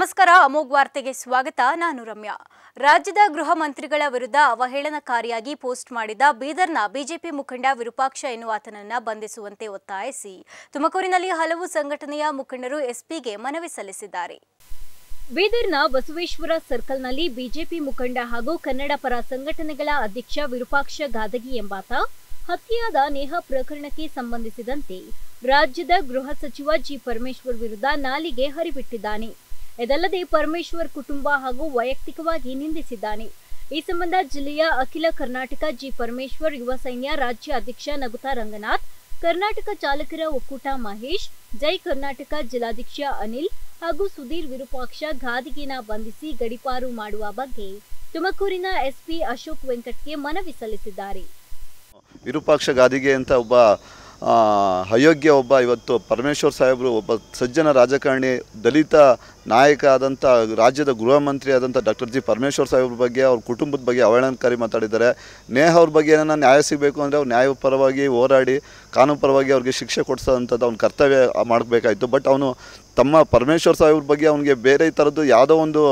ನಮಸ್ಕಾರ ಅಮೋಘ್ ವಾರ್ತೆಗೆ ಸ್ವಾಗತ. ನಾನು ರಮ್ಯಾ. ರಾಜ್ಯದ ಗೃಹ ಮಂತ್ರಿಗಳ ವಿರುದ್ಧ ಅವಹೇಳನಕಾರಿಯಾಗಿ ಪೋಸ್ಟ್ ಮಾಡಿದ ಬೀದರ್ನ ಬಿಜೆಪಿ ಮುಖಂಡ ವಿರೂಪಾಕ್ಷ ಎನ್ನುವಾತನನ್ನು ಬಂಧಿಸುವಂತೆ ಒತ್ತಾಯಿಸಿ ತುಮಕೂರಿನಲ್ಲಿ ಹಲವು ಸಂಘಟನೆಯ ಮುಖಂಡರು ಎಸ್ಪಿಗೆ ಮನವಿ ಸಲ್ಲಿಸಿದ್ದಾರೆ. ಬೀದರ್ನ ಬಸವೇಶ್ವರ ಸರ್ಕಲ್ನಲ್ಲಿ ಬಿಜೆಪಿ ಮುಖಂಡ ಹಾಗೂ ಕನ್ನಡ ಪರ ಸಂಘಟನೆಗಳ ಅಧ್ಯಕ್ಷ ವಿರೂಪಾಕ್ಷ ಗಾದಗಿ ಎಂಬಾತ ಹತ್ಯೆಯಾದ ನೇಹಾ ಪ್ರಕರಣಕ್ಕೆ ಸಂಬಂಧಿಸಿದಂತೆ ರಾಜ್ಯದ ಗೃಹ ಸಚಿವ ಜಿ ಪರಮೇಶ್ವರ್ ವಿರುದ್ಧ ನಾಲಿಗೆ ಹರಿಬಿಟ್ಟಿದ್ದಾನೆ. ಇದಲ್ಲದೆ ಪರಮೇಶ್ವರ್ ಕುಟುಂಬ ಹಾಗೂ ವೈಯಕ್ತಿಕವಾಗಿ ನಿಂದಿಸಿದ್ದಾನೆ. ಈ ಸಂಬಂಧ ಜಿಲ್ಲೆಯ ಅಖಿಲ ಕರ್ನಾಟಕ ಜಿ ಪರಮೇಶ್ವರ್ ಯುವ ಸೈನ್ಯ ರಾಜ್ಯ ಅಧ್ಯಕ್ಷ ನಗುತಾ ರಂಗನಾಥ್, ಕರ್ನಾಟಕ ಚಾಲಕರ ಒಕ್ಕೂಟ ಮಹೇಶ್, ಜೈ ಕರ್ನಾಟಕ ಜಿಲ್ಲಾಧ್ಯಕ್ಷ ಅನಿಲ್ ಹಾಗೂ ಸುಧೀರ್ ವಿರೂಪಾಕ್ಷ ಗಾದಿಗೆನ ಬಂಧಿಸಿ ಗಡೀಪಾರು ಮಾಡುವ ಬಗ್ಗೆ ತುಮಕೂರಿನ ಎಸ್ಪಿ ಅಶೋಕ್ ವೆಂಕಟ್ಗೆ ಮನವಿ ಸಲ್ಲಿಸಿದ್ದಾರೆ. ವಿರೂಪಾಕ್ಷ ಗಾದಿಗೆ ಅಂತ ಒಬ್ಬ ಅಯೋಗ್ಯ ಇವತ್ತು ಪರಮೇಶ್ವರ್ ಸಾಹೇಬರು ಒಬ್ಬ ಸಜ್ಜನ ರಾಜಕಾರಣಿ, ದಲಿತ ನಾಯಕ ಆದಂಥ ರಾಜ್ಯದ ಗೃಹ ಮಂತ್ರಿ ಆದಂಥ ಡಾಕ್ಟರ್ ಜಿ ಪರಮೇಶ್ವರ್ ಸಾಹೇಬ್ರ ಬಗ್ಗೆ, ಅವ್ರ ಕುಟುಂಬದ ಬಗ್ಗೆ ಅವಹೇಳನಕಾರಿ ಮಾತಾಡಿದ್ದಾರೆ. ನೇಹ ಅವ್ರ ಬಗ್ಗೆ ಏನಾರ ನ್ಯಾಯ ಸಿಗಬೇಕು ಅಂದರೆ ಅವ್ರು ನ್ಯಾಯ ಪರವಾಗಿ ಹೋರಾಡಿ ಕಾನೂನು ಪರವಾಗಿ ಅವ್ರಿಗೆ ಶಿಕ್ಷೆ ಕೊಡಿಸೋಂಥದ್ದು ಅವ್ನ ಕರ್ತವ್ಯ ಮಾಡಬೇಕಾಯಿತು. ಬಟ್ ಅವನು ತಮ್ಮ ಪರಮೇಶ್ವರ್ ಸಾಹೇಬ್ರ ಬಗ್ಗೆ ಅವನಿಗೆ ಬೇರೆ ಥರದ್ದು ಯಾವುದೋ ಒಂದು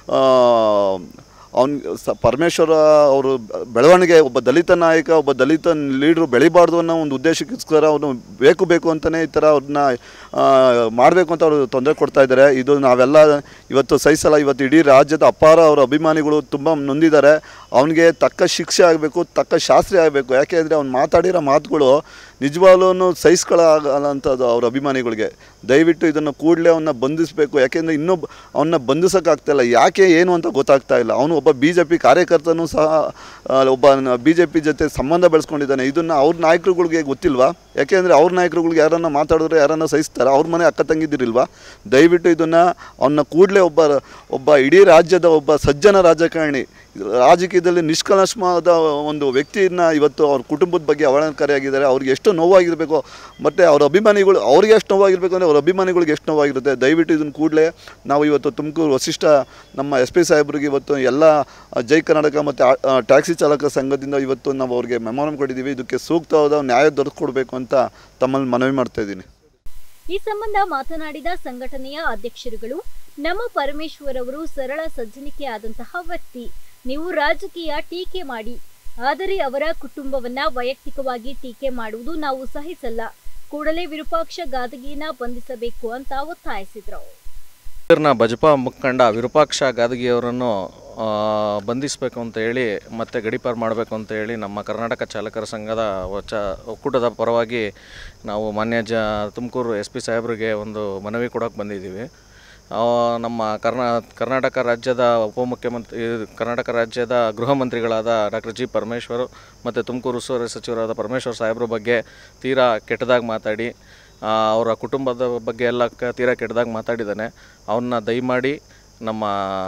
ಪರಮೇಶ್ವರ ಅವರು ಬೆಳವಣಿಗೆ, ಒಬ್ಬ ದಲಿತ ನಾಯಕ, ಒಬ್ಬ ದಲಿತ ಲೀಡ್ರು ಬೆಳಿಬಾರ್ದು ಅನ್ನೋ ಒಂದು ಉದ್ದೇಶಕ್ಕೋಸ್ಕರ ಅವನು ಬೇಕು ಅಂತಲೇ ಈ ಥರ ಅವ್ರನ್ನ ಮಾಡಬೇಕು ಅಂತ ಅವರು ತೊಂದರೆ ಕೊಡ್ತಾ ಇದ್ದಾರೆ. ಇದು ನಾವೆಲ್ಲ ಇವತ್ತು ಸಹಿಸಲ್ಲ. ಇವತ್ತು ಇಡೀ ರಾಜ್ಯದ ಅಪಾರ ಅವರ ಅಭಿಮಾನಿಗಳು ತುಂಬ ನೊಂದಿದ್ದಾರೆ. ಅವನಿಗೆ ತಕ್ಕ ಶಿಕ್ಷೆ ಆಗಬೇಕು, ತಕ್ಕ ಶಾಸ್ತಿ ಆಗಬೇಕು. ಯಾಕೆ ಅಂದರೆ ಅವ್ನು ಮಾತಾಡಿರೋ ಮಾತುಗಳು ನಿಜವಾಗ್ಲೂ ಸಹಿಸ್ಕೊಳ್ಳೋಂಥದ್ದು ಅವ್ರ ಅಭಿಮಾನಿಗಳಿಗೆ. ದಯವಿಟ್ಟು ಇದನ್ನು ಕೂಡಲೇ ಅವನ್ನ ಬಂಧಿಸಬೇಕು. ಯಾಕೆಂದರೆ ಇನ್ನೂ ಅವನ್ನ ಬಂಧಿಸೋಕ್ಕಾಗ್ತಾಯಿಲ್ಲ. ಯಾಕೆ ಏನು ಅಂತ ಗೊತ್ತಾಗ್ತಾ ಇಲ್ಲ. ಅವನು ಒಬ್ಬ BJP ಕಾರ್ಯಕರ್ತನೂ ಸಹ ಒಬ್ಬ BJP ಜೊತೆ ಸಂಬಂಧ ಬೆಳೆಸ್ಕೊಂಡಿದ್ದಾನೆ. ಇದನ್ನು ಅವ್ರ ನಾಯಕರುಗಳಿಗೆ ಗೊತ್ತಿಲ್ವಾ? ಯಾಕೆಂದರೆ ಅವ್ರ ನಾಯಕರುಗಳಿಗೆ ಯಾರನ್ನ ಮಾತಾಡಿದ್ರೆ ಯಾರನ್ನ ಸಹಿಸ್ತಾರೆ? ಅವ್ರ ಮನೆ ಅಕ್ಕ ತಂಗಿದ್ದಿರಿಲ್ವಾ? ದಯವಿಟ್ಟು ಇದನ್ನು ಅವನ್ನ ಕೂಡಲೇ ಒಬ್ಬ ಇಡೀ ರಾಜ್ಯದ ಒಬ್ಬ ಸಜ್ಜನ ರಾಜಕಾರಣಿ, ರಾಜಕೀಯದಲ್ಲಿ ನಿಷ್ಕಲ್ಮಶವಾದ ಒಂದು ವ್ಯಕ್ತಿಯನ್ನು ಇವತ್ತು ಅವ್ರ ಕುಟುಂಬದ ಬಗ್ಗೆ ಅವಹೇಳನಕಾರಿಯಾಗಿದ್ದಾರೆ. ಅವ್ರಿಗೆ ಎಷ್ಟು ನೋವಾಗಿರಬೇಕು, ಮತ್ತು ಅವ್ರ ಅಭಿಮಾನಿಗಳು ಅವ್ರಿಗೆ ಎಷ್ಟು ನೋವಾಗಿರಬೇಕು ಅಂದರೆ ಅವ್ರ ಅಭಿಮಾನಿಗಳಿಗೆ ಎಷ್ಟು ನೋವಾಗಿರುತ್ತೆ. ದಯವಿಟ್ಟು ಇದನ್ನು ಕೂಡಲೇ ನಾವು ಇವತ್ತು ತುಮಕೂರು ವಸಿಷ್ಠ ನಮ್ಮ SP ಸಾಹೇಬ್ರಿಗೆ ಇವತ್ತು ಎಲ್ಲ ಜೈ ಕರ್ನಾಟಕ ಮತ್ತು ಟ್ಯಾಕ್ಸಿ ಚಾಲಕರ ಸಂಘದಿಂದ ಇವತ್ತು ನಾವು ಅವ್ರಿಗೆ ಮೆಮೊರಂ ಕೊಟ್ಟಿದ್ದೀವಿ. ಇದಕ್ಕೆ ಸೂಕ್ತವಾದ ನ್ಯಾಯ ದೊರಕಿಕೊಡ್ಬೇಕು ಅಂತ ತಮ್ಮಲ್ಲಿ ಮನವಿ ಮಾಡ್ತಾ ಇದ್ದೀನಿ. ಈ ಸಂಬಂಧ ಮಾತನಾಡಿದ ಸಂಘಟನೆಯ ಅಧ್ಯಕ್ಷರುಗಳು, ನಮ್ಮ ಪರಮೇಶ್ವರ್ ಅವರು ಸರಳ ಸಜ್ಜನಿಕೆ ಆದಂತಹ ವ್ಯಕ್ತಿ. ನೀವು ರಾಜಕೀಯ ಟೀಕೆ ಮಾಡಿ, ಆದರೆ ಅವರ ಕುಟುಂಬವನ್ನ ವೈಯಕ್ತಿಕವಾಗಿ ಟೀಕೆ ಮಾಡುವುದು ನಾವು ಸಹಿಸಲ್ಲ. ಕೂಡಲೇ ವಿರೂಪಾಕ್ಷ ಗಾದಗಿಯನ್ನ ಬಂಧಿಸಬೇಕು ಅಂತ ಒತ್ತಾಯಿಸಿದರು. ಬಜಪಾ ಮುಖಂಡ ವಿರೂಪಾಕ್ಷ ಗಾದಗಿಯವರನ್ನು ಬಂಧಿಸಬೇಕು ಅಂತ ಹೇಳಿ ಮತ್ತೆ ಗಡೀಪಾರು ಮಾಡಬೇಕು ಅಂತ ಹೇಳಿ ನಮ್ಮ ಕರ್ನಾಟಕ ಚಾಲಕರ ಸಂಘದ ಒಕ್ಕೂಟದ ಪರವಾಗಿ ನಾವು ಮಾನ್ಯ ತುಮಕೂರು SP ಸಾಹೇಬರಿಗೆ ಒಂದು ಮನವಿ ಕೊಡೋಕೆ ಬಂದಿದ್ದೀವಿ. ನಮ್ಮ ಕರ್ನಾಟಕ ರಾಜ್ಯದ ಕರ್ನಾಟಕ ರಾಜ್ಯದ ಗೃಹ ಮಂತ್ರಿಗಳಾದ ಡಾಕ್ಟರ್ ಜಿ ಪರಮೇಶ್ವರ್ ಮತ್ತು ತುಮಕೂರು ಉಸ್ತುವಾರಿ ಸಚಿವರಾದ ಪರಮೇಶ್ವರ್ ಸಾಹೇಬ್ರ ಬಗ್ಗೆ ತೀರಾ ಕೆಟ್ಟದಾಗಿ ಮಾತಾಡಿ, ಅವರ ಕುಟುಂಬದ ಬಗ್ಗೆ ಎಲ್ಲ ತೀರಾ ಕೆಟ್ಟದಾಗಿ ಮಾತಾಡಿದ್ದಾನೆ. ಅವನ್ನ ದಯಮಾಡಿ ನಮ್ಮ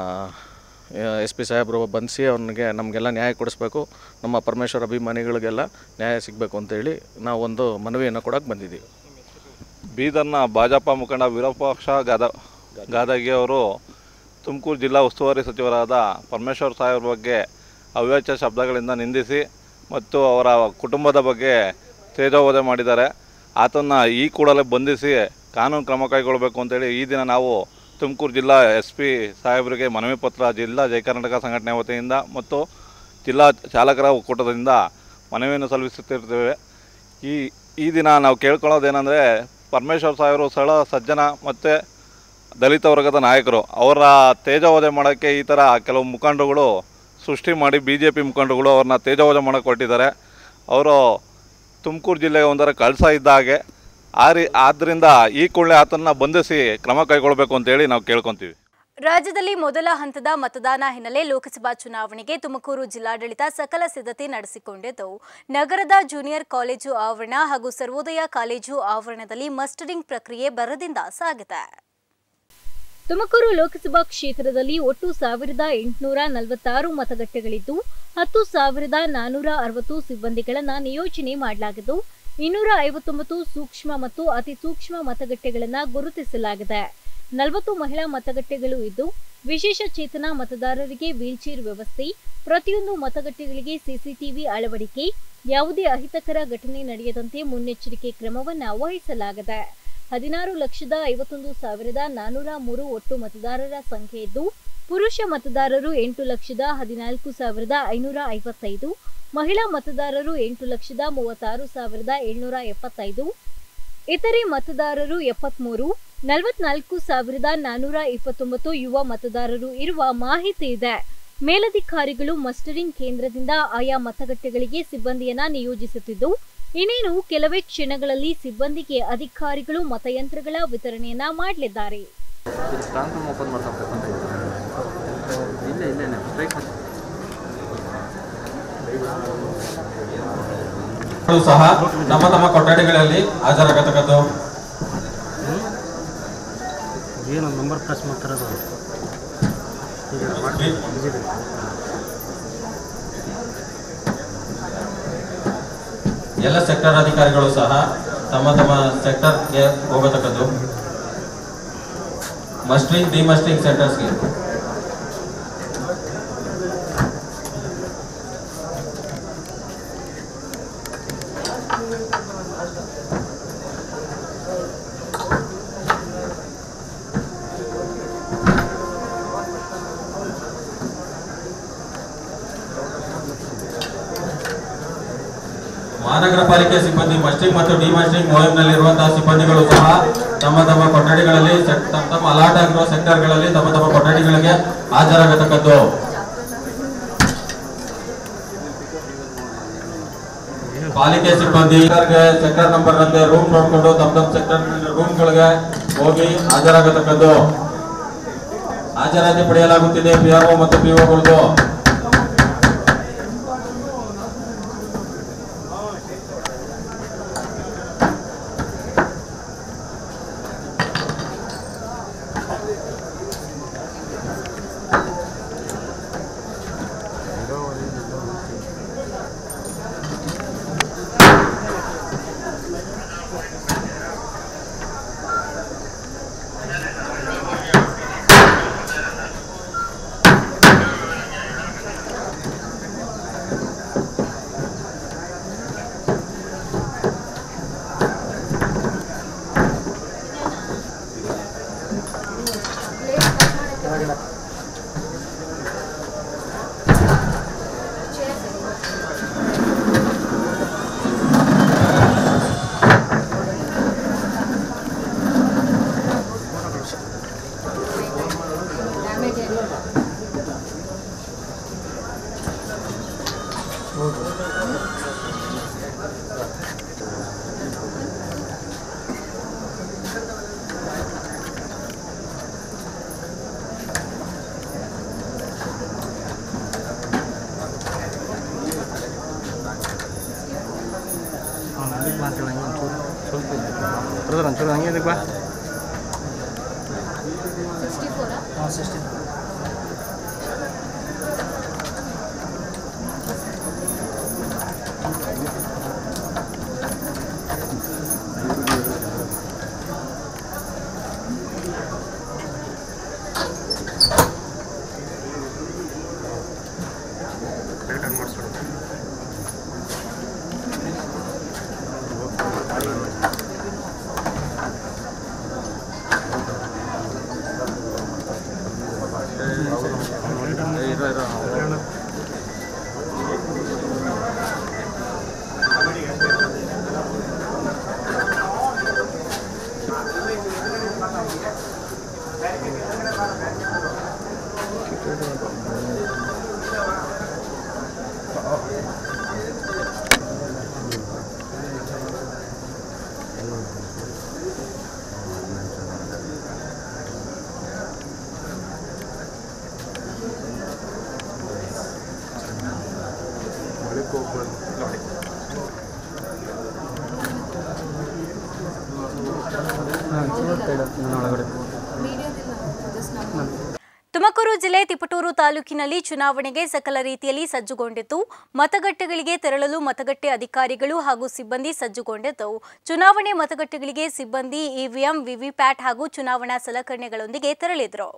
SP ಸಾಹೇಬರು ಬಂಧಿಸಿ ಅವನಿಗೆ ನಮಗೆಲ್ಲ ನ್ಯಾಯ ಕೊಡಿಸ್ಬೇಕು, ನಮ್ಮ ಪರಮೇಶ್ವರ್ ಅಭಿಮಾನಿಗಳಿಗೆಲ್ಲ ನ್ಯಾಯ ಸಿಗಬೇಕು ಅಂತೇಳಿ ನಾವು ಒಂದು ಮನವಿಯನ್ನು ಕೊಡೋಕೆ ಬಂದಿದ್ದೀವಿ. ಬೀದರ್ನ ಭಾಜಪ ಮುಖಂಡ ವಿರೂಪಾಕ್ಷ ಗಾದಗಿ ಅವರು ತುಮಕೂರು ಜಿಲ್ಲಾ ಉಸ್ತುವಾರಿ ಸಚಿವರಾದ ಪರಮೇಶ್ವರ್ ಸಾಹೇಬ್ರ ಬಗ್ಗೆ ಅವ್ಯಾಚ್ಯ ಶಬ್ದಗಳಿಂದ ನಿಂದಿಸಿ ಮತ್ತು ಅವರ ಕುಟುಂಬದ ಬಗ್ಗೆ ತೇಜೋವಧೆ ಮಾಡಿದ್ದಾರೆ. ಆತನ್ನು ಈ ಕೂಡಲೇ ಬಂಧಿಸಿ ಕಾನೂನು ಕ್ರಮ ಕೈಗೊಳ್ಳಬೇಕು ಅಂತೇಳಿ ಈ ದಿನ ನಾವು ತುಮಕೂರು ಜಿಲ್ಲಾ SP ಸಾಹೇಬರಿಗೆ ಮನವಿ ಪತ್ರ ಜಿಲ್ಲಾ ಜೈ ಕರ್ನಾಟಕ ಸಂಘಟನೆ ವತಿಯಿಂದ ಮತ್ತು ಜಿಲ್ಲಾ ಚಾಲಕರ ಒಕ್ಕೂಟದಿಂದ ಮನವಿಯನ್ನು ಸಲ್ಲಿಸುತ್ತಿರ್ತೇವೆ. ಈ ದಿನ ನಾವು ಕೇಳ್ಕೊಳ್ಳೋದೇನೆಂದರೆ, ಪರಮೇಶ್ವರ್ ಸಾಹೇಬರು ಸರಳ ಸಜ್ಜನ ಮತ್ತು ದಲಿತ ವರ್ಗದ ನಾಯಕರು. ಅವರ ತೇಜೋವಧೆ ಮಾಡೋಕ್ಕೆ ಈ ಥರ ಕೆಲವು ಮುಖಂಡರುಗಳು ಸೃಷ್ಟಿ ಮಾಡಿ BJP ಮುಖಂಡರುಗಳು ಅವ್ರನ್ನ ತೇಜೋವಧೆ ಮಾಡೋಕ್ಕೆ ಕೊಟ್ಟಿದ್ದಾರೆ. ಅವರು ತುಮಕೂರು ಜಿಲ್ಲೆಗೆ ಒಂಥರ ಕಳಸ ಇದ್ದ ಹಾಗೆ. ಆದ್ದರಿಂದ ಈ ಕೂಡಲೇ ಆತನ್ನು ಬಂಧಿಸಿ ಕ್ರಮ ಕೈಗೊಳ್ಳಬೇಕು ಅಂತೇಳಿ ನಾವು ಕೇಳ್ಕೊತೀವಿ. ರಾಜ್ಯದಲ್ಲಿ ಮೊದಲ ಹಂತದ ಮತದಾನ ಹಿನ್ನೆಲೆ ಲೋಕಸಭಾ ಚುನಾವಣೆಗೆ ತುಮಕೂರು ಜಿಲ್ಲಾಡಳಿತ ಸಕಲ ಸಿದ್ಧತೆ ನಡೆಸಿಕೊಂಡಿದ್ದು, ನಗರದ ಜೂನಿಯರ್ ಕಾಲೇಜು ಆವರಣ ಹಾಗೂ ಸರ್ವೋದಯ ಕಾಲೇಜು ಆವರಣದಲ್ಲಿ ಮಸ್ಟರಿಂಗ್ ಪ್ರಕ್ರಿಯೆ ಭರದಿಂದ ಸಾಗಿದೆ. ತುಮಕೂರು ಲೋಕಸಭಾ ಕ್ಷೇತ್ರದಲ್ಲಿ ಒಟ್ಟು 1846 ಮತಗಟ್ಟೆಗಳಿದ್ದು 10,460 ಸಿಬ್ಬಂದಿಗಳನ್ನು ನಿಯೋಜನೆ ಮಾಡಲಾಗಿದ್ದು, 259 ಸೂಕ್ಷ್ಮ ಮತ್ತು ಅತಿ ಸೂಕ್ಷ್ಮ ಮತಗಟ್ಟೆಗಳನ್ನು ಗುರುತಿಸಲಾಗಿದೆ. 40 ಮಹಿಳಾ ಮತಗಟ್ಟೆಗಳು ಇದ್ದು, ವಿಶೇಷ ಚೇತನ ಮತದಾರರಿಗೆ ವೀಲ್ಚೇರ್ ವ್ಯವಸ್ಥೆ, ಪ್ರತಿಯೊಂದು ಮತಗಟ್ಟೆಗಳಿಗೆ CCTV ಅಳವಡಿಕೆ, ಯಾವುದೇ ಅಹಿತಕರ ಘಟನೆ ನಡೆಯದಂತೆ ಮುನ್ನೆಚ್ಚರಿಕೆ ಕ್ರಮವನ್ನು ವಹಿಸಲಾಗಿದೆ. 16,51,403 ಒಟ್ಟು ಮತದಾರರ ಸಂಖ್ಯೆ ಇದ್ದು, ಪುರುಷ ಮತದಾರರು 8,14,555, ಮಹಿಳಾ ಮತದಾರರು 8,36,775, ಇತರೆ ಮತದಾರರು 73, 44,429 ಯುವ ಮತದಾರರು ಇರುವ ಮಾಹಿತಿ ಇದೆ. ಮೇಲಧಿಕಾರಿಗಳು ಮಸ್ಟರಿಂಗ್ ಕೇಂದ್ರದಿಂದ ಆಯಾ ಮತಗಟ್ಟೆಗಳಿಗೆ ಸಿಬ್ಬಂದಿಯನ್ನ ನಿಯೋಜಿಸುತ್ತಿದ್ದು, ಇನ್ನೇನು ಕೆಲವೇ ಕ್ಷಣಗಳಲ್ಲಿ ಸಿಬ್ಬಂದಿಗೆ ಅಧಿಕಾರಿಗಳು ಮತಯಂತ್ರಗಳ ವಿತರಣೆಯನ್ನ ಮಾಡಲಿದ್ದಾರೆ. ಸಹ ತಮ್ಮ ತಮ್ಮ ಕೊಠಡಿಗಳಲ್ಲಿ ಹಾಜರಾಗತಕ್ಕದ್ದು. ಏನು ನಂಬರ್ ಪ್ರೆಸ್ ಮಾಡ್ತಾರದು ಎಲ್ಲ ಸೆಕ್ಟರ್ ಅಧಿಕಾರಿಗಳು ಸಹ ತಮ್ಮ ತಮ್ಮ ಸೆಕ್ಟರ್ಗೆ ಹೋಗತಕ್ಕದ್ದು. ಮಸ್ಟರಿಂಗ್ ಡಿಮಸ್ಟರಿಂಗ್ ಸೆಂಟರ್ಸ್ಗೆ ಮಹಾನಗರ ಪಾಲಿಕೆ ಸಿಬ್ಬಂದಿ ಮಸ್ಟರಿಂಗ್ ಮತ್ತು ಡಿಮಸ್ಟರಿಂಗ್ ಮೊಹಿಮ್ನಲ್ಲಿರುವಂತಹ ಸಿಬ್ಬಂದಿಗಳು ಸಹ ತಮ್ಮ ತಮ್ಮ ಕೊಠಡಿಗಳಲ್ಲಿ ತಮ್ಮ ಅಲಾಟ್ ಆಗಿರುವ ಸೆಕ್ಟರ್ಗಳಲ್ಲಿ ತಮ್ಮ ತಮ್ಮ ಕೊಠಡಿಗಳಿಗೆ ಹಾಜರಾಗತಕ್ಕದ್ದು. ಪಾಲಿಕೆ ಸಿಬ್ಬಂದಿ ಸೆಕ್ಟರ್ ನಂಬರ್ ನಂತೆ ರೂಮ್ ನೋಡಿಕೊಂಡು ತಮ್ಮ ಸೆಕ್ಟರ್ ರೂಮ್ಗಳಿಗೆ ಹೋಗಿ ಹಾಜರಾಗತಕ್ಕದ್ದು. ಹಾಜರಾತಿ ಪಡೆಯಲಾಗುತ್ತಿದೆ ಪಿಆರ್ಒ ಮತ್ತು ಪಿಒಗಳದ್ದು. ಒಂಚೂರು ಹಂಗೆ ಬಾ. 64 ತುಮಕೂರು ಜಿಲ್ಲೆ ತಿಪಟೂರು ತಾಲೂಕಿನಲ್ಲಿ ಚುನಾವಣೆಗೆ ಸಕಲ ರೀತಿಯಲ್ಲಿ ಸಜ್ಜುಗೊಂಡಿದ್ದು, ಮತಗಟ್ಟೆಗಳಿಗೆ ತೆರಳಲು ಮತಗಟ್ಟೆ ಅಧಿಕಾರಿಗಳು ಹಾಗೂ ಸಿಬ್ಬಂದಿ ಸಜ್ಜುಗೊಂಡಿದ್ದು, ಚುನಾವಣೆ ಮತಗಟ್ಟೆಗಳಿಗೆ ಸಿಬ್ಬಂದಿ ಇವಿಎಂ, ವಿವಿಪ್ಯಾಟ್ ಹಾಗೂ ಚುನಾವಣಾ ಸಲಕರಣೆಗಳೊಂದಿಗೆ ತೆರಳಿದರು.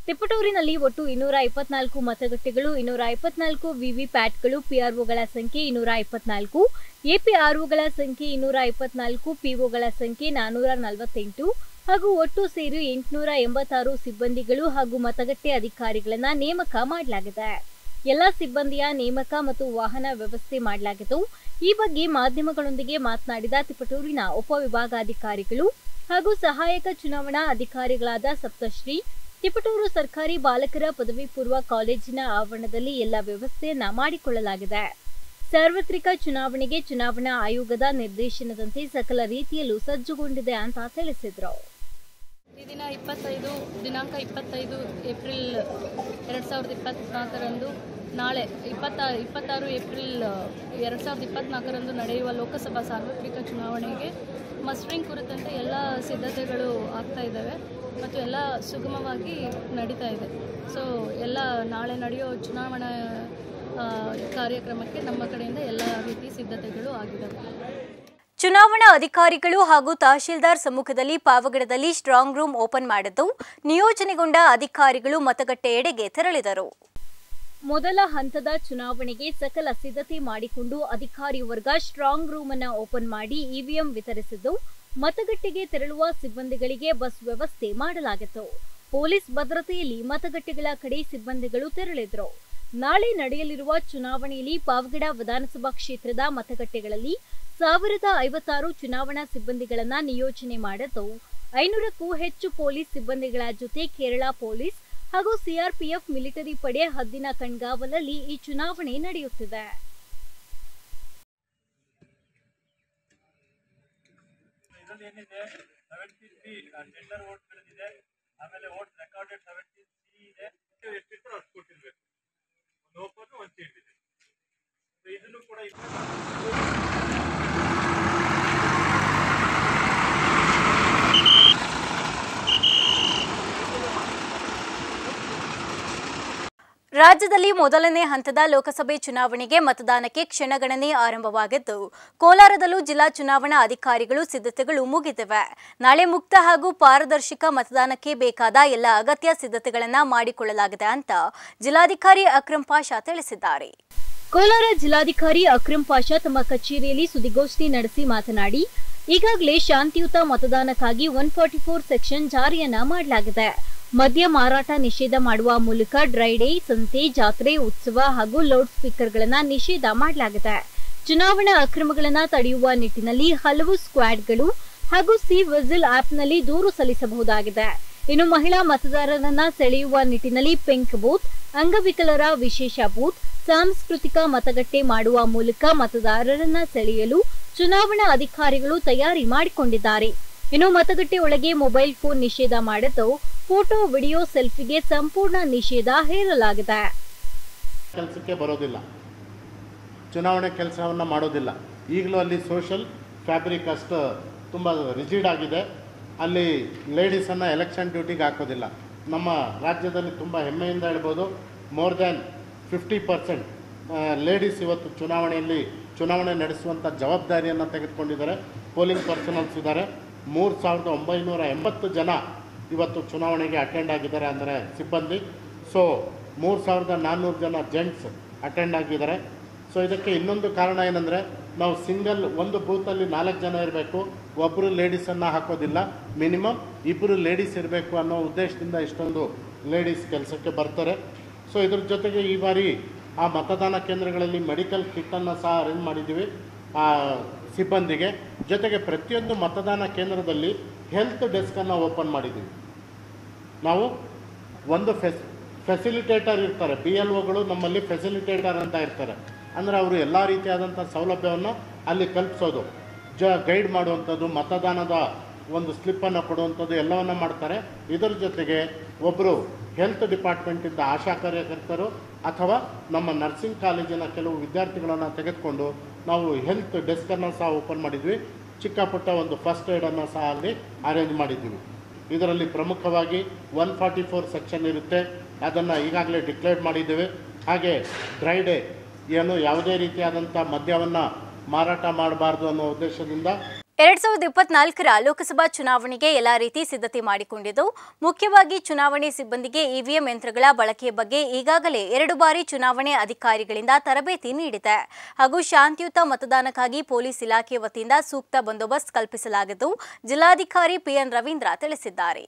ತಿಪಟೂರಿನಲ್ಲಿ ಒಟ್ಟು 224 ಮತಗಟ್ಟೆಗಳು, 254 ವಿವಿಪ್ಯಾಟ್ಗಳು, ಪಿಆರ್ಒಗಳ ಸಂಖ್ಯೆ 224, ಎಪಿಆರ್ಒಗಳ ಸಂಖ್ಯೆ 224, ಪಿಒಗಳ ಸಂಖ್ಯೆ 448 ಹಾಗೂ ಒಟ್ಟು ಸೇರಿ 886 ಸಿಬ್ಬಂದಿಗಳು ಹಾಗೂ ಮತಗಟ್ಟೆ ಅಧಿಕಾರಿಗಳನ್ನ ನೇಮಕ ಮಾಡಲಾಗಿದೆ. ಎಲ್ಲ ಸಿಬ್ಬಂದಿಯ ನೇಮಕ ಮತ್ತು ವಾಹನ ವ್ಯವಸ್ಥೆ ಮಾಡಲಾಗಿದ್ದು, ಈ ಬಗ್ಗೆ ಮಾಧ್ಯಮಗಳೊಂದಿಗೆ ಮಾತನಾಡಿದ ತಿಪಟೂರಿನ ಉಪವಿಭಾಗಾಧಿಕಾರಿಗಳು ಹಾಗೂ ಸಹಾಯಕ ಚುನಾವಣಾ ಅಧಿಕಾರಿಗಳಾದ ಸಪ್ತಶ್ರೀ, ತಿಪಟೂರು ಸರ್ಕಾರಿ ಬಾಲಕರ ಪದವಿ ಪೂರ್ವ ಕಾಲೇಜಿನ ಆವರಣದಲ್ಲಿ ಎಲ್ಲ ವ್ಯವಸ್ಥೆಯನ್ನ ಮಾಡಿಕೊಳ್ಳಲಾಗಿದೆ. ಸಾರ್ವತ್ರಿಕ ಚುನಾವಣೆಗೆ ಚುನಾವಣಾ ಆಯೋಗದ ನಿರ್ದೇಶನದಂತೆ ಸಕಲ ರೀತಿಯಲ್ಲೂ ಸಜ್ಜುಗೊಂಡಿದೆ ಅಂತ ತಿಳಿಸಿದರು. ಈ ದಿನ ದಿನಾಂಕ 25 ಏಪ್ರಿಲ್ 2024ರಂದು ನಾಳೆ 26 ಏಪ್ರಿಲ್ 2024ರಂದು ನಡೆಯುವ ಲೋಕಸಭಾ ಸಾರ್ವತ್ರಿಕ ಚುನಾವಣೆಗೆ ಮಸ್ಟರಿಂಗ್ ಕುರಿತಂತೆ ಎಲ್ಲ ಸಿದ್ಧತೆಗಳು ಆಗ್ತಾ ಇದ್ದಾವೆ ಮತ್ತು ಎಲ್ಲ ಸುಗಮವಾಗಿ ನಡೀತಾ ಇದೆ. ಸೊ ಎಲ್ಲ ನಾಳೆ ನಡೆಯೋ ಚುನಾವಣಾ ಕಾರ್ಯಕ್ರಮಕ್ಕೆ ನಮ್ಮ ಕಡೆಯಿಂದ ಎಲ್ಲ ರೀತಿ ಸಿದ್ಧತೆಗಳು ಆಗಿದ್ದಾವೆ. ಚುನಾವಣಾ ಅಧಿಕಾರಿಗಳು ಹಾಗೂ ತಹಶೀಲ್ದಾರ್ ಸಮ್ಮುಖದಲ್ಲಿ ಪಾವಗಡದಲ್ಲಿ ಸ್ಟ್ರಾಂಗ್ ರೂಮ್ ಓಪನ್ ಮಾಡಿದ್ದು, ನಿಯೋಜನೆಗೊಂಡ ಅಧಿಕಾರಿಗಳು ಮತಗಟ್ಟೆಯೆಡೆಗೆ ತೆರಳಿದರು. ಮೊದಲ ಹಂತದ ಚುನಾವಣೆಗೆ ಸಕಲ ಸಿದ್ಧತೆ ಮಾಡಿಕೊಂಡು ಅಧಿಕಾರಿ ವರ್ಗ ಸ್ಟ್ರಾಂಗ್ ರೂಮ್ ಅನ್ನು ಓಪನ್ ಮಾಡಿ ಇವಿಎಂ ವಿತರಿಸಿದ್ದು, ಮತಗಟ್ಟೆಗೆ ತೆರಳುವ ಸಿಬ್ಬಂದಿಗಳಿಗೆ ಬಸ್ ವ್ಯವಸ್ಥೆ ಮಾಡಲಾಗಿತ್ತು. ಪೊಲೀಸ್ ಭದ್ರತೆಯಲ್ಲಿ ಮತಗಟ್ಟೆಗಳ ಕಡೆ ಸಿಬ್ಬಂದಿಗಳು ತೆರಳಿದ್ರು. ನಾಳೆ ನಡೆಯಲಿರುವ ಚುನಾವಣೆಯಲ್ಲಿ ಪಾವಗಡ ವಿಧಾನಸಭಾ ಕ್ಷೇತ್ರದ ಮತಗಟ್ಟೆಗಳಲ್ಲಿ 1056 ಚುನಾವಣಾ ಸಿಬ್ಬಂದಿಗಳನ್ನ ನಿಯೋಜನೆ ಮಾಡಿದ್ದು, 500ಕ್ಕೂ ಹೆಚ್ಚು ಪೊಲೀಸ್ ಸಿಬ್ಬಂದಿಗಳ ಜೊತೆ ಕೇರಳ ಪೊಲೀಸ್ ಹಾಗೂ ಸಿಆರ್ಪಿಎಫ್ ಮಿಲಿಟರಿ ಪಡೆ ಹದ್ದಿನ ಕಣ್ಗಾವಲಲ್ಲಿ ಈ ಚುನಾವಣೆ ನಡೆಯುತ್ತಿದೆ. ರಾಜ್ಯದಲ್ಲಿ ಮೊದಲನೇ ಹಂತದ ಲೋಕಸಭೆ ಚುನಾವಣೆಗೆ ಮತದಾನಕ್ಕೆ ಕ್ಷಣಗಣನೆ ಆರಂಭವಾಗಿದ್ದು, ಕೋಲಾರದಲ್ಲೂ ಜಿಲ್ಲಾ ಚುನಾವಣಾ ಅಧಿಕಾರಿಗಳು ಸಿದ್ಧತೆಗಳು ಮುಗಿದಿವೆ. ನಾಳೆ ಮುಕ್ತ ಹಾಗೂ ಪಾರದರ್ಶಕ ಮತದಾನಕ್ಕೆ ಬೇಕಾದ ಎಲ್ಲ ಅಗತ್ಯ ಸಿದ್ಧತೆಗಳನ್ನು ಮಾಡಿಕೊಳ್ಳಲಾಗಿದೆ ಅಂತ ಜಿಲ್ಲಾಧಿಕಾರಿ ಅಕ್ರಂ ಪಾಷಾ ತಿಳಿಸಿದ್ದಾರೆ. ಕೋಲಾರ ಜಿಲ್ಲಾಧಿಕಾರಿ ಅಕ್ರಂ ಪಾಷಾ ತಮ್ಮ ಕಚೇರಿಯಲ್ಲಿ ಸುದ್ದಿಗೋಷ್ಠಿ ನಡೆಸಿ ಮಾತನಾಡಿ, ಈಗಾಗಲೇ ಶಾಂತಿಯುತ ಮತದಾನಕ್ಕಾಗಿ 144 ಸೆಕ್ಷನ್ ಜಾರಿಯನ್ನ ಮಾಡಲಾಗಿದೆ. ಮದ್ಯ ಮಾರಾಟ ನಿಷೇಧ ಮಾಡುವ ಮೂಲಕ ಡ್ರೈ ಡೇ, ಸಂತೆ, ಜಾತ್ರೆ, ಉತ್ಸವ ಹಾಗೂ ಲೌಡ್ ಸ್ಪೀಕರ್ಗಳನ್ನ ನಿಷೇಧ ಮಾಡಲಾಗಿದೆ. ಚುನಾವಣಾ ಅಕ್ರಮಗಳನ್ನ ತಡೆಯುವ ನಿಟ್ಟಿನಲ್ಲಿ ಹಲವು ಸ್ಕ್ವಾಡ್ಗಳು ಹಾಗೂ ಸಿ ವಿಜಿಲ್ ಆಪ್ನಲ್ಲಿ ದೂರು ಸಲ್ಲಿಸಬಹುದಾಗಿದೆ. ಇನ್ನು ಮಹಿಳಾ ಮತದಾರರನ್ನ ಸೆಳೆಯುವ ನಿಟ್ಟಿನಲ್ಲಿ ಪಿಂಕ್ ಬೂತ್, ಅಂಗವಿಕಲರ ವಿಶೇಷ ಬೂತ್, ಸಾಂಸ್ಕೃತಿಕ ಮತಗಟ್ಟೆ ಮಾಡುವ ಮೂಲಕ ಮತದಾರರನ್ನ ಸೆಳೆಯಲು ಚುನಾವಣಾ ಅಧಿಕಾರಿಗಳು ತಯಾರಿ ಮಾಡಿಕೊಂಡಿದ್ದಾರೆ. ಇನ್ನು ಮತಗಟ್ಟೆ ಒಳಗೆ ಮೊಬೈಲ್ ಫೋನ್ ನಿಷೇಧ ಮಾಡಿದ್ದು, ಫೋಟೋ, ವಿಡಿಯೋ, ಸೆಲ್ಫಿಗೆ ಸಂಪೂರ್ಣ ನಿಷೇಧ ಹೇರಲಾಗಿದೆ. ಕೆಲಸಕ್ಕೆ ಬರೋದಿಲ್ಲ, ಚುನಾವಣೆ ಕೆಲಸವನ್ನು ಮಾಡೋದಿಲ್ಲ. ಈಗಲೂ ಅಲ್ಲಿ ಸೋಷಲ್ ಫ್ಯಾಬ್ರಿಕ್ ಅಷ್ಟು ತುಂಬ ರಿಜಿಡ್ ಆಗಿದೆ. ಅಲ್ಲಿ ಲೇಡೀಸನ್ನು ಎಲೆಕ್ಷನ್ ಡ್ಯೂಟಿಗೆ ಹಾಕೋದಿಲ್ಲ. ನಮ್ಮ ರಾಜ್ಯದಲ್ಲಿ ತುಂಬ ಹೆಮ್ಮೆಯಿಂದ ಹೇಳ್ಬೋದು, ಮೋರ್ ದ್ಯಾನ್ 50% ಲೇಡೀಸ್ ಇವತ್ತು ಚುನಾವಣೆ ನಡೆಸುವಂಥ ಜವಾಬ್ದಾರಿಯನ್ನು ತೆಗೆದುಕೊಂಡಿದ್ದಾರೆ. ಪೋಲಿಂಗ್ ಪರ್ಸನಲ್ಸ್ ಇದ್ದಾರೆ. 3980 ಜನ ಇವತ್ತು ಚುನಾವಣೆಗೆ ಅಟೆಂಡ್ ಆಗಿದ್ದಾರೆ ಅಂದರೆ ಸಿಬ್ಬಂದಿ. ಸೊ 3400 ಜನ ಜೆಂಟ್ಸ್ ಅಟೆಂಡ್ ಆಗಿದ್ದಾರೆ. ಸೊ ಇದಕ್ಕೆ ಇನ್ನೊಂದು ಕಾರಣ ಏನಂದರೆ, ನಾವು ಒಂದು ಬೂತಲ್ಲಿ 4 ಜನ ಇರಬೇಕು, ಒಬ್ಬರು ಲೇಡೀಸನ್ನು ಹಾಕೋದಿಲ್ಲ, ಮಿನಿಮಮ್ 2 ಲೇಡೀಸ್ ಇರಬೇಕು ಅನ್ನೋ ಉದ್ದೇಶದಿಂದ ಇಷ್ಟೊಂದು ಲೇಡೀಸ್ ಕೆಲಸಕ್ಕೆ ಬರ್ತಾರೆ. ಸೊ ಇದ್ರ ಜೊತೆಗೆ ಈ ಬಾರಿ ಆ ಮತದಾನ ಕೇಂದ್ರಗಳಲ್ಲಿ ಮೆಡಿಕಲ್ ಕಿಟ್ಟನ್ನು ಸಹ ಅರೇಂಜ್ ಮಾಡಿದ್ದೀವಿ ಆ ಸಿಬ್ಬಂದಿಗೆ. ಜೊತೆಗೆ ಪ್ರತಿಯೊಂದು ಮತದಾನ ಕೇಂದ್ರದಲ್ಲಿ ಹೆಲ್ತ್ ಡೆಸ್ಕನ್ನು ಓಪನ್ ಮಾಡಿದ್ದೀವಿ. ನಾವು ಒಂದು ಫೆಸಿಲಿಟೇಟರ್ ಇರ್ತಾರೆ, BLOಗಳು ನಮ್ಮಲ್ಲಿ ಫೆಸಿಲಿಟೇಟರ್ ಅಂತ ಇರ್ತಾರೆ. ಅಂದರೆ ಅವರು ಎಲ್ಲ ರೀತಿಯಾದಂಥ ಸೌಲಭ್ಯವನ್ನು ಅಲ್ಲಿ ಕಲ್ಪಿಸೋದು, ಗೈಡ್ ಮಾಡುವಂಥದ್ದು, ಮತದಾನದ ಒಂದು ಸ್ಲಿಪ್ಪನ್ನು ಕೊಡುವಂಥದ್ದು ಎಲ್ಲವನ್ನು ಮಾಡ್ತಾರೆ. ಇದರ ಜೊತೆಗೆ ಒಬ್ಬರು ಹೆಲ್ತ್ ಡಿಪಾರ್ಟ್ಮೆಂಟಿಂದ ಆಶಾ ಕಾರ್ಯಕರ್ತರು ಅಥವಾ ನಮ್ಮ ನರ್ಸಿಂಗ್ ಕಾಲೇಜಿನ ಕೆಲವು ವಿದ್ಯಾರ್ಥಿಗಳನ್ನು ತೆಗೆದುಕೊಂಡು ನಾವು ಹೆಲ್ತ್ ಡೆಸ್ಕನ್ನು ಸಹ ಓಪನ್ ಮಾಡಿದ್ವಿ. ಚಿಕ್ಕ ಪುಟ್ಟ ಒಂದು ಫಸ್ಟ್ ಏಡನ್ನು ಸಹ ಅಲ್ಲಿ ಅರೇಂಜ್ ಮಾಡಿದ್ದೀವಿ. ಇದರಲ್ಲಿ ಪ್ರಮುಖವಾಗಿ 144 ಸೆಕ್ಷನ್ ಇರುತ್ತೆ, ಅದನ್ನು ಈಗಾಗಲೇ ಡಿಕ್ಲೇರ್ ಮಾಡಿದ್ದೇವೆ. ಹಾಗೆ ಡ್ರೈ ಡೇ ಯಾವುದೇ ರೀತಿಯಾದಂಥ ಮದ್ಯವನ್ನು ಮಾರಾಟ ಮಾಡಬಾರ್ದು ಅನ್ನೋ ಉದ್ದೇಶದಿಂದ 2024ರ ಲೋಕಸಭಾ ಚುನಾವಣೆಗೆ ಎಲ್ಲ ರೀತಿ ಸಿದ್ಧತೆ ಮಾಡಿಕೊಂಡಿದ್ದು, ಮುಖ್ಯವಾಗಿ ಚುನಾವಣೆ ಸಿಬ್ಬಂದಿಗೆ ಇವಿಎಂ ಯಂತ್ರಗಳ ಬಳಕೆಯ ಬಗ್ಗೆ ಈಗಾಗಲೇ 2 ಬಾರಿ ಚುನಾವಣೆ ಅಧಿಕಾರಿಗಳಿಂದ ತರಬೇತಿ ನೀಡಿದೆ ಹಾಗೂ ಶಾಂತಿಯುತ ಮತದಾನಕ್ಕಾಗಿ ಪೊಲೀಸ್ ಇಲಾಖೆ ವತಿಯಿಂದ ಸೂಕ್ತ ಬಂದೋಬಸ್ತ್ ಕಲ್ಪಿಸಲಾಗಿದ್ದು ಜಿಲ್ಲಾಧಿಕಾರಿ ಪಿಎನ್ ರವೀಂದ್ರ ತಿಳಿಸಿದ್ದಾರೆ.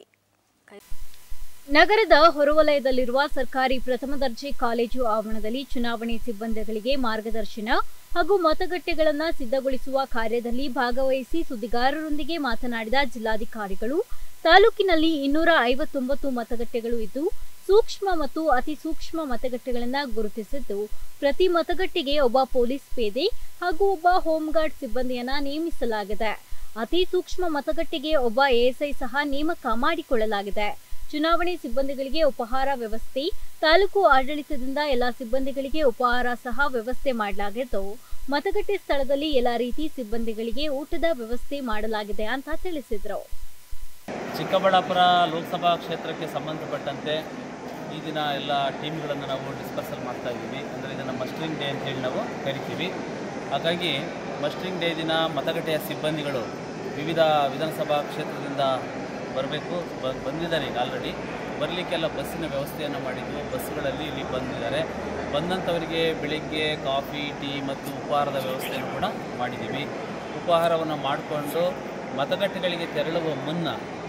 ನಗರದ ಹೊರವಲಯದಲ್ಲಿರುವ ಸರ್ಕಾರಿ ಪ್ರಥಮ ದರ್ಜೆ ಕಾಲೇಜು ಆವರಣದಲ್ಲಿ ಚುನಾವಣೆ ಸಿಬ್ಬಂದಿಗಳಿಗೆ ಮಾರ್ಗದರ್ಶನ ಹಾಗೂ ಮತಗಟ್ಟೆಗಳನ್ನು ಸಿದ್ಧಗೊಳಿಸುವ ಕಾರ್ಯದಲ್ಲಿ ಭಾಗವಹಿಸಿ ಸುದ್ದಿಗಾರರೊಂದಿಗೆ ಮಾತನಾಡಿದ ಜಿಲ್ಲಾಧಿಕಾರಿಗಳು, ತಾಲೂಕಿನಲ್ಲಿ 259 ಮತಗಟ್ಟೆಗಳು ಇದ್ದು ಸೂಕ್ಷ್ಮ ಮತ್ತು ಅತಿ ಸೂಕ್ಷ್ಮ ಮತಗಟ್ಟೆಗಳನ್ನು ಗುರುತಿಸಿದ್ದು, ಪ್ರತಿ ಮತಗಟ್ಟೆಗೆ ಒಬ್ಬ ಪೊಲೀಸ್ ಪೇದೆ ಹಾಗೂ ಒಬ್ಬ ಹೋಂಗಾರ್ಡ್ ಸಿಬ್ಬಂದಿಯನ್ನ ನೇಮಿಸಲಾಗಿದೆ. ಅತಿ ಸೂಕ್ಷ್ಮ ಮತಗಟ್ಟೆಗೆ ಒಬ್ಬ ಎಎಸ್ಐ ಸಹ ನೇಮಕ ಮಾಡಿಕೊಳ್ಳಲಾಗಿದೆ. ಚುನಾವಣೆ ಸಿಬ್ಬಂದಿಗಳಿಗೆ ಉಪಹಾರ ವ್ಯವಸ್ಥೆ, ತಾಲೂಕು ಆಡಳಿತದಿಂದ ಎಲ್ಲ ಸಿಬ್ಬಂದಿಗಳಿಗೆ ಉಪಹಾರ ಸಹ ವ್ಯವಸ್ಥೆ ಮಾಡಲಾಗಿದ್ದು, ಮತಗಟ್ಟೆ ಸ್ಥಳದಲ್ಲಿ ಎಲ್ಲ ರೀತಿ ಸಿಬ್ಬಂದಿಗಳಿಗೆ ಊಟದ ವ್ಯವಸ್ಥೆ ಮಾಡಲಾಗಿದೆ ಅಂತ ತಿಳಿಸಿದರು. ಚಿಕ್ಕಬಳ್ಳಾಪುರ ಲೋಕಸಭಾ ಕ್ಷೇತ್ರಕ್ಕೆ ಸಂಬಂಧಪಟ್ಟಂತೆ ಈ ದಿನ ಎಲ್ಲ ಟೀಮ್ಗಳನ್ನು ನಾವು ಡಿಸ್ಪರ್ಸಲ್ ಮಾಡ್ತಾ ಇದ್ದೀವಿ. ಅಂದರೆ ಇದನ್ನು ಮಸ್ಟರಿಂಗ್ ಡೇ ಅಂತೇಳಿ ನಾವು ಕರಿತೀವಿ. ಹಾಗಾಗಿ ಮಸ್ಟರಿಂಗ್ ಡೇ ದಿನ ಮತಗಟ್ಟೆಯ ಸಿಬ್ಬಂದಿಗಳು ವಿವಿಧ ವಿಧಾನಸಭಾ ಕ್ಷೇತ್ರದಿಂದ ಬರಬೇಕು, ಬಂದಿದ್ದಾರೆ. ಈಗ ಆಲ್ರೆಡಿ ಬರಲಿಕ್ಕೆಲ್ಲ ಬಸ್ಸಿನ ವ್ಯವಸ್ಥೆಯನ್ನು ಮಾಡಿದ್ದು, ಬಸ್ಸುಗಳಲ್ಲಿ ಇಲ್ಲಿ ಬಂದಿದ್ದಾರೆ. ಬಂದಂಥವರಿಗೆ ಬೆಳಿಗ್ಗೆ ಕಾಫಿ, ಟೀ ಮತ್ತು ಉಪಹಾರದ ವ್ಯವಸ್ಥೆಯನ್ನು ಕೂಡ ಮಾಡಿದ್ದೀವಿ. ಉಪಹಾರವನ್ನು ಮಾಡಿಕೊಂಡು ಮತಗಟ್ಟೆಗಳಿಗೆ ತೆರಳುವ ಮುನ್ನ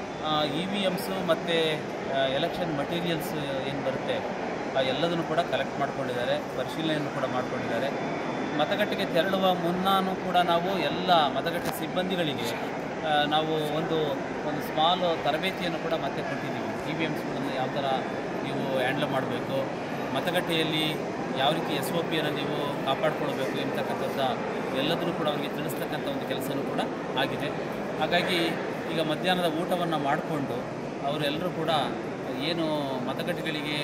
EVMs ಮತ್ತು ಎಲೆಕ್ಷನ್ ಮಟೀರಿಯಲ್ಸ್ ಏನು ಬರುತ್ತೆ ಎಲ್ಲದನ್ನು ಕೂಡ ಕಲೆಕ್ಟ್ ಮಾಡ್ಕೊಂಡಿದ್ದಾರೆ, ಪರಿಶೀಲನೆಯನ್ನು ಕೂಡ ಮಾಡ್ಕೊಂಡಿದ್ದಾರೆ. ಮತಗಟ್ಟೆಗೆ ತೆರಳುವ ಮುನ್ನೂ ಕೂಡ ನಾವು ಎಲ್ಲ ಮತಗಟ್ಟೆ ಸಿಬ್ಬಂದಿಗಳಿಗೆ ನಾವು ಒಂದು ಸ್ಮಾಲ್ ತರಬೇತಿಯನ್ನು ಕೂಡ ಮತ್ತೆ ಕೊಟ್ಟಿದ್ದೀವಿ. EVMಸ್ಗಳನ್ನು ಯಾವ ಥರ ನೀವು ಹ್ಯಾಂಡಲ್ ಮಾಡಬೇಕು, ಮತಗಟ್ಟೆಯಲ್ಲಿ ಯಾವ ರೀತಿ SOPಯನ್ನು ನೀವು ಕಾಪಾಡಿಕೊಳ್ಬೇಕು ಎಂಬತಕ್ಕಂಥದ್ದು ಎಲ್ಲದನ್ನು ಕೂಡ ಅವರಿಗೆ ತಿಳಿಸ್ತಕ್ಕಂಥ ಒಂದು ಕೆಲಸವೂ ಕೂಡ ಆಗಿದೆ. ಹಾಗಾಗಿ ಈಗ ಮಧ್ಯಾಹ್ನದ ಊಟವನ್ನು ಮಾಡಿಕೊಂಡು ಅವರೆಲ್ಲರೂ ಕೂಡ ಏನು ಮತಗಟ್ಟೆಗಳಿಗೆ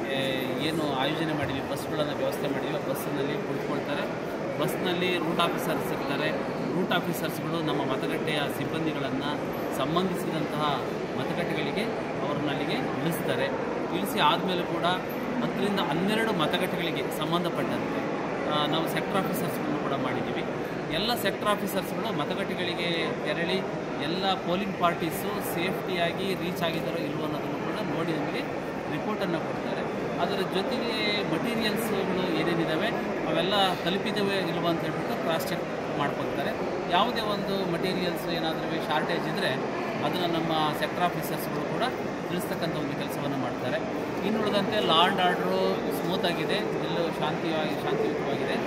ಏನು ಆಯೋಜನೆ ಮಾಡಿದ್ವಿ, ಬಸ್ಗಳನ್ನು ವ್ಯವಸ್ಥೆ ಮಾಡಿದ್ವಿ, ಬಸ್ಸಿನಲ್ಲಿ ಕುಳಿತುಕೊಳ್ತಾರೆ. ಬಸ್ನಲ್ಲಿ ರೂಟ್ ಆಫೀಸರ್ಸ್ ಸಿಗ್ತಾರೆ. ರೂಟ್ ಆಫೀಸರ್ಸ್ಗಳು ನಮ್ಮ ಮತಗಟ್ಟೆಯ ಸಿಬ್ಬಂದಿಗಳನ್ನು ಸಂಬಂಧಿಸಿದಂತಹ ಮತಗಟ್ಟೆಗಳಿಗೆ ಅವರನ್ನು ಅಲ್ಲಿಗೆ ಇಳಿಸ್ತಾರೆ. ಇಳಿಸಿ ಆದಮೇಲೆ ಕೂಡ 10ರಿಂದ 12 ಮತಗಟ್ಟೆಗಳಿಗೆ ಸಂಬಂಧಪಟ್ಟಂತೆ ನಾವು ಸೆಕ್ಟರ್ ಆಫೀಸರ್ಸ್ಗಳನ್ನು ಕೂಡ ಮಾಡಿದ್ದೀವಿ. ಎಲ್ಲ ಸೆಕ್ಟರ್ ಆಫೀಸರ್ಸ್ಗಳು ಮತಗಟ್ಟೆಗಳಿಗೆ ತೆರಳಿ ಎಲ್ಲ ಪೋಲಿಂಗ್ ಪಾರ್ಟೀಸು ಸೇಫ್ಟಿಯಾಗಿ ರೀಚ್ ಆಗಿದ್ದಾರೋ ಇಲ್ವೋ ಅನ್ನೋದನ್ನು ಕೂಡ ನೋಡಿ ನಮಗೆ ರಿಪೋರ್ಟನ್ನು ಕೊಡ್ತಾರೆ. ಅದರ ಜೊತೆಗೆ ಮಟೀರಿಯಲ್ಸ್ಗಳು ಏನೇನಿದ್ದಾವೆ ಅವೆಲ್ಲ ತಲುಪಿದ್ದಾವೆ ಇಲ್ವೋ ಅಂತ ಹೇಳ್ಬಿಟ್ಟು ಕ್ರಾಸ್ ಚೆಕ್ ಮಾಡ್ಕೊಳ್ತಾರೆ. ಯಾವುದೇ ಒಂದು ಮಟೀರಿಯಲ್ಸ್ ಏನಾದರೂ ಶಾರ್ಟೇಜ್ ಇದ್ದರೆ ಅದನ್ನು ನಮ್ಮ ಸೆಕ್ಟರ್ ಆಫೀಸರ್ಸ್ಗಳು ಕೂಡ ತಿಳಿಸ್ತಕ್ಕಂಥ ಒಂದು ಕೆಲಸವನ್ನು ಮಾಡ್ತಾರೆ. ಇನ್ನುಳಿದಂತೆ ಲಾ ಆ್ಯಂಡ್ ಆರ್ಡ್ರು ಸ್ಮೂತಾಗಿದೆ, ಎಲ್ಲೂ ಶಾಂತಿಯುತವಾಗಿದೆ.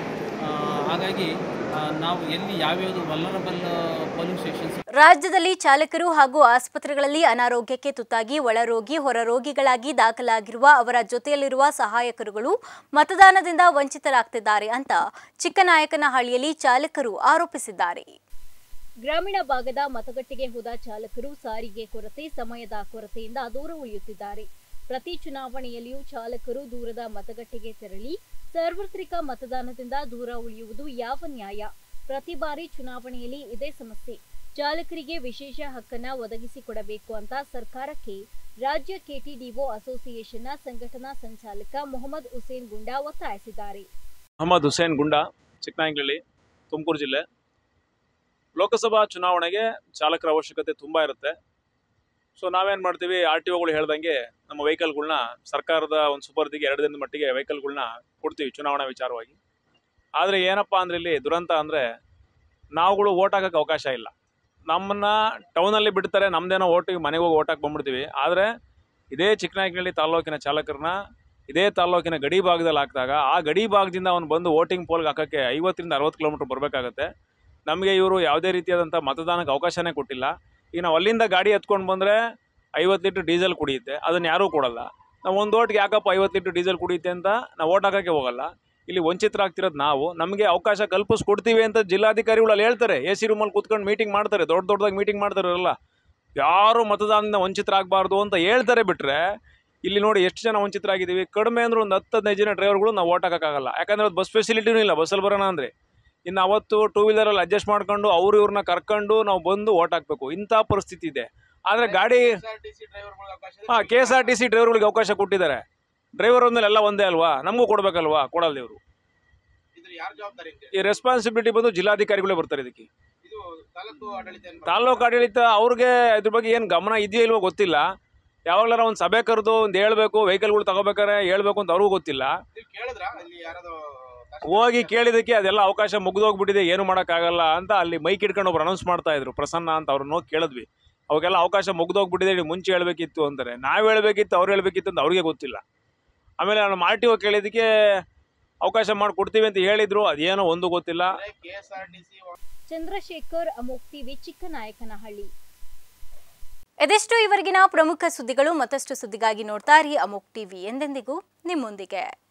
ಹಾಗಾಗಿ ನಾವು ಎಲ್ಲಿ ಯಾವ್ಯಾವುದು ವಲ್ನರಬಲ್ ಪೋಲಿಂಗ್ ಸ್ಟೇಷನ್ಸ್. ರಾಜ್ಯದಲ್ಲಿ ಚಾಲಕರು ಹಾಗೂ ಆಸ್ಪತ್ರೆಗಳಲ್ಲಿ ಅನಾರೋಗ್ಯಕ್ಕೆ ತುತ್ತಾಗಿ ಒಳರೋಗಿ ಹೊರರೋಗಿಗಳಾಗಿ ದಾಖಲಾಗಿರುವ ಅವರ ಜೊತೆಯಲ್ಲಿರುವ ಸಹಾಯಕರುಗಳು ಮತದಾನದಿಂದ ವಂಚಿತರಾಗ್ತಿದ್ದಾರೆ ಅಂತ ಚಿಕ್ಕನಾಯಕನಹಳ್ಳಿಯಲ್ಲಿ ಚಾಲಕರು ಆರೋಪಿಸಿದ್ದಾರೆ. ಗ್ರಾಮೀಣ ಭಾಗದ ಮತಗಟ್ಟೆಗೆ ಹೋದ ಚಾಲಕರು ಸಾರಿಗೆ ಕೊರತೆ, ಸಮಯದ ಕೊರತೆಯಿಂದ ದೂರ ಉಳಿಯುತ್ತಿದ್ದಾರೆ. ಪ್ರತಿ ಚುನಾವಣೆಯಲ್ಲಿಯೂ ಚಾಲಕರು ದೂರದ ಮತಗಟ್ಟೆಗೆ ತೆರಳಿ ಸಾರ್ವತ್ರಿಕ ಮತದಾನದಿಂದ ದೂರ ಉಳಿಯುವುದು ಯಾವ ನ್ಯಾಯ? ಪ್ರತಿ ಬಾರಿ ಚುನಾವಣೆಯಲ್ಲಿ ಇದೇ ಸಮಸ್ಯೆ. ಚಾಲಕರಿಗೆ ವಿಶೇಷ ಹಕ್ಕನ್ನ ಒದಗಿಸಿಕೊಡಬೇಕು ಅಂತ ಸರ್ಕಾರಕ್ಕೆ ರಾಜ್ಯ ಕೆಟಿಡಿಒ ಅಸೋಸಿಯೇಷನ್ನ ಸಂಘಟನಾ ಸಂಚಾಲಕ ಮೊಹಮ್ಮದ್ ಹುಸೇನ್ ಗುಂಡಾ ಒತ್ತಾಯಿಸಿದ್ದಾರೆ. ಮೊಹಮ್ಮದ್ ಹುಸೇನ್ ಗುಂಡಾ, ಚಿಕ್ಕನಾಯಕನಹಳ್ಳಿ, ತುಮಕೂರು ಜಿಲ್ಲೆ. ಲೋಕಸಭಾ ಚುನಾವಣೆಗೆ ಚಾಲಕರ ಅವಶ್ಯಕತೆ ತುಂಬ ಇರುತ್ತೆ. ಸೊ ನಾವೇನು ಮಾಡ್ತೀವಿ, RTOಗಳು ಹೇಳ್ದಂಗೆ ನಮ್ಮ ವೆಹಿಕಲ್ಗಳ್ನ ಸರ್ಕಾರದ ಒಂದು ಸುಪರ್ದಿಗೆ 2 ದಿನದ ಮಟ್ಟಿಗೆ ವೆಹಿಕಲ್ಗಳ್ನ ಕೊಡ್ತೀವಿ ಚುನಾವಣಾ ವಿಚಾರವಾಗಿ. ಆದರೆ ಏನಪ್ಪ ಅಂದರೆ ಇಲ್ಲಿ ದುರಂತ ಅಂದರೆ ನಾವುಗಳು ಓಟ್ ಹಾಕೋಕ್ಕೆ ಅವಕಾಶ ಇಲ್ಲ. ನಮ್ಮನ್ನು ಟೌನಲ್ಲಿ ಬಿಡ್ತಾರೆ, ನಮ್ಮದೇನೋ ಓಟಿಗೆ ಮನೆಗೆ ಹೋಗಿ ಓಟ್ ಹಾಕಿ ಬಂದ್ಬಿಡ್ತೀವಿ. ಆದರೆ ಇದೇ ಚಿಕ್ಕನಾಯಕನಹಳ್ಳಿ ತಾಲ್ಲೂಕಿನ ಚಾಲಕರನ್ನ ಇದೇ ತಾಲ್ಲೂಕಿನ ಗಡಿ ಭಾಗದಲ್ಲಿ ಹಾಕಿದಾಗ ಆ ಗಡಿ ಭಾಗದಿಂದ ಅವನು ಬಂದು ವೋಟಿಂಗ್ ಪೋಲ್ಗೆ ಹಾಕೋಕ್ಕೆ 50ರಿಂದ 60 ಕಿಲೋಮೀಟ್ರ್ ಬರಬೇಕಾಗತ್ತೆ. ನಮಗೆ ಇವರು ಯಾವುದೇ ರೀತಿಯಾದಂಥ ಮತದಾನಕ್ಕೆ ಅವಕಾಶನೇ ಕೊಟ್ಟಿಲ್ಲ. ಈಗ ನಾವು ಅಲ್ಲಿಂದ ಗಾಡಿ ಎತ್ಕೊಂಡು ಬಂದರೆ 50 ಲೀಟ್ರ್ ಡೀಸೆಲ್ ಕುಡಿಯುತ್ತೆ, ಅದನ್ನು ಯಾರೂ ಕೊಡಲ್ಲ. ನಾವು ಒಂದು ಓಟ್ಗೆ ಯಾಕಪ್ಪ 50 ಲೀಟ್ರ್ ಡೀಸೆಲ್ ಕುಡಿಯುತ್ತೆ ಅಂತ ನಾವು ಓಟ್ ಹಾಕೋಕ್ಕೆ ಹೋಗಲ್ಲ. ಇಲ್ಲಿ ವಂಚಿತರಾಗ್ತಿರೋದು ನಾವು. ನಮಗೆ ಅವಕಾಶ ಕಲ್ಪಿಸ್ಕೊಡ್ತೀವಿ ಅಂತ ಜಿಲ್ಲಾಧಿಕಾರಿಗಳು ಅಲ್ಲಿ ಹೇಳ್ತಾರೆ. AC ರೂಮಲ್ಲಿ ಕೂತ್ಕೊಂಡು ಮೀಟಿಂಗ್ ಮಾಡ್ತಾರೆ, ದೊಡ್ಡದಾಗಿ ಮೀಟಿಂಗ್ ಮಾಡ್ತಾರಲ್ಲ, ಯಾರು ಮತದಾನದಿಂದ ವಂಚಿತರಾಗಬಾರ್ದು ಅಂತ ಹೇಳ್ತಾರೆ. ಬಿಟ್ಟರೆ ಇಲ್ಲಿ ನೋಡಿ ಎಷ್ಟು ಜನ ವಂಚಿತರಾಗಿದ್ದೀವಿ. ಕಡಿಮೆ ಅಂದ್ರೆ ಒಂದು 10-15 ಜನ ಡ್ರೈವರ್ಗಳು ನಾವು ಓಟ್ ಹಾಕೋಕ್ಕಾಗಲ್ಲ. ಯಾಕಂದರೆ ಅದು ಬಸ್ ಫೆಸಿಲಿಟಿನೂ ಇಲ್ಲ ಬಸ್ಸಲ್ಲಿ ಬರೋಣ ಅಂದರೆ. ಇನ್ನು ಅವತ್ತು 2 ವೀಲರಲ್ಲಿ ಅಡ್ಜಸ್ಟ್ ಮಾಡ್ಕೊಂಡು ಇವ್ರನ್ನ ಕರ್ಕೊಂಡು ನಾವು ಬಂದು ಓಟ್ ಹಾಕಬೇಕು, ಇಂಥ ಪರಿಸ್ಥಿತಿ ಇದೆ. ಆದರೆ ಗಾಡಿ KSRTC ಡ್ರೈವರ್ಗಳಿಗೆ ಅವಕಾಶ ಕೊಟ್ಟಿದ್ದಾರೆ. ಡ್ರೈವರ್ ಅಂದಮೇಲೆ ಎಲ್ಲ ಒಂದೇ ಅಲ್ವಾ, ನಮಗೂ ಕೊಡಬೇಕಲ್ವಾ, ಕೊಡಲ್ಲ ಇವರು. ಈ ರೆಸ್ಪಾನ್ಸಿಬಿಲಿಟಿ ಬಂದು ಜಿಲ್ಲಾಧಿಕಾರಿಗಳೇ ಬರ್ತಾರೆ ಇದಕ್ಕೆ. ತಾಲೂಕು ಆಡಳಿತ ಅವ್ರಿಗೆ ಇದ್ರ ಬಗ್ಗೆ ಏನು ಗಮನ ಇದೆಯೋ ಇಲ್ವೋ ಗೊತ್ತಿಲ್ಲ. ಯಾವಾಗಲಾರ ಒಂದು ಸಭೆ ಕರೆದು ಒಂದು ಹೇಳ್ಬೇಕು, ವೆಹಿಕಲ್ಗಳು ತಗೋಬೇಕಾರೆ ಹೇಳ್ಬೇಕು ಅಂತ ಅವ್ರಿಗೂ ಗೊತ್ತಿಲ್ಲ. ಹೋಗಿ ಕೇಳಿದಕ್ಕೆ ಅದೆಲ್ಲ ಅವಕಾಶ ಮುಗಿದೋಗ್ಬಿಟ್ಟಿದೆ, ಏನು ಮಾಡೋಕ್ಕಾಗಲ್ಲ ಅಂತ ಅಲ್ಲಿ ಮೈಕ್ ಇಟ್ಕೊಂಡು ಒಬ್ರು ಅನೌನ್ಸ್ ಮಾಡ್ತಾ ಇದ್ರು, ಪ್ರಸನ್ನ ಅಂತ. ಅವ್ರನ್ನ ಹೋಗಿ ಕೇಳಿದ್ವಿ, ಅವಾಗೆಲ್ಲ ಅವಕಾಶ ಮುಗಿದೋಗ್ಬಿಟ್ಟಿದೆ, ನೀವು ಮುಂಚೆ ಹೇಳ್ಬೇಕಿತ್ತು ಅಂತಾರೆ. ನಾವು ಹೇಳ್ಬೇಕಿತ್ತು, ಅವ್ರು ಹೇಳ್ಬೇಕಿತ್ತು ಅಂತ ಅವ್ರಿಗೆ ಗೊತ್ತಿಲ್ಲ. ಆಮೇಲೆ ನಾನು RTO ಕೇಳಿದ್ದಕ್ಕೆ ಅವಕಾಶ ಮಾಡಿಕೊಡ್ತೀವಿ ಅಂತ ಹೇಳಿದ್ರು, ಅದೇನೋ ಒಂದು ಗೊತ್ತಿಲ್ಲ. ಚಂದ್ರಶೇಖರ್, ಅಮೋಕ್ ಟಿವಿ, ಚಿಕ್ಕನಾಯಕನಹಳ್ಳಿ. ಇದೆಷ್ಟು ಇವರೆಗಿನ ಪ್ರಮುಖ ಸುದ್ದಿಗಳು. ಮತ್ತಷ್ಟು ಸುದ್ದಿಗಾಗಿ ನೋಡ್ತಾ ಇರಿ ಅಮೋಕ್ ಟಿವಿ, ಎಂದೆಂದಿಗೂ ನಿಮ್ಮೊಂದಿಗೆ.